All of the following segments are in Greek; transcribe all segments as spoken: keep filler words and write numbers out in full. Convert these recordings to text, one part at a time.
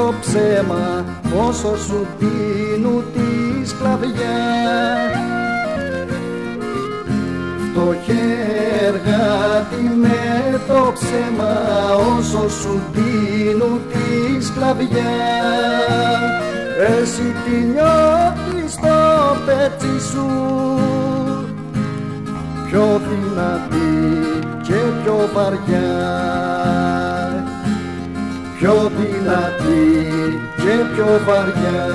το ψέμα όσο σου δίνουν τη σκλαβιά. Φτωχέργατη με το ψέμα όσο σου δίνουν τη σκλαβιά. Εσύ τη νιώθεις στο πέτσι σου πιο δυνατή και πιο βαριά, πιο δυνατή και πιο βαριά.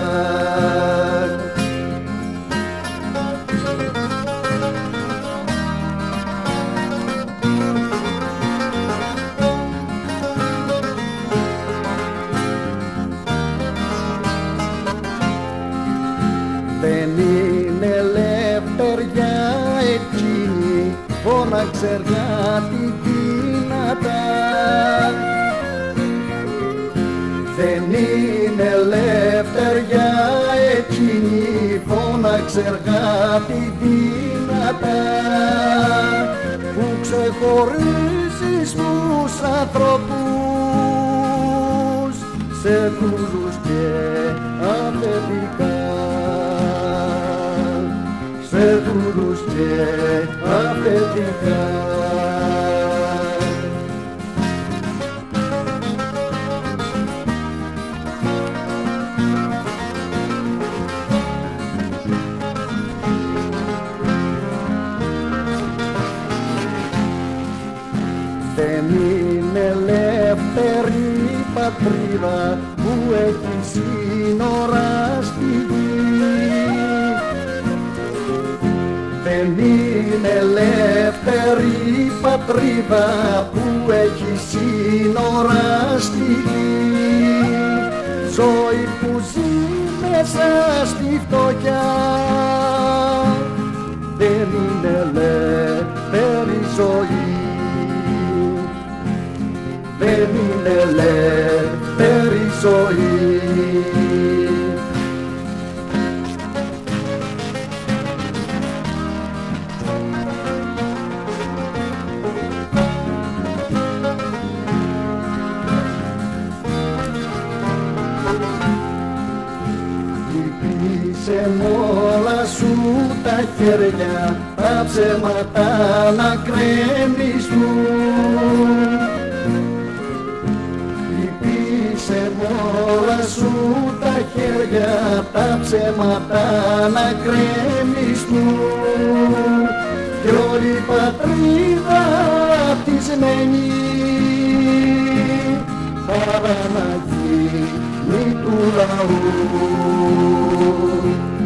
Δεν είναι ελευθεριά εκείνη, φώναξε εργάτη δυνατά. Δεν είναι ελευθεριά εκείνη, φώναξε εργάτη δυνατά, που ξεχωρίζεις τους ανθρώπους σε δούλους και αφεντικά, σε δούλους και αφεντικά. Δεν είναι ελεύθερη πατρίδα που έχει σύνορα στη γη. Δεν είναι ελεύθερη πατρίδα που έχει σύνορα στη γη. Ζωή που ζει μέσα στη φτωχιά δεν είναι ελεύθερη ζωή. Δεν είναι ελεύθερη ζωή. Λυπήσε μ' όλα σου τα χέρια, τα ψέματα να κρέμισουν. Λυπήσε μ' όλα σου τα χέρια, τα ψέματα να κρέμισουν. Κι όλη η πατρίδα αυτισμένη παραναγή του λαού.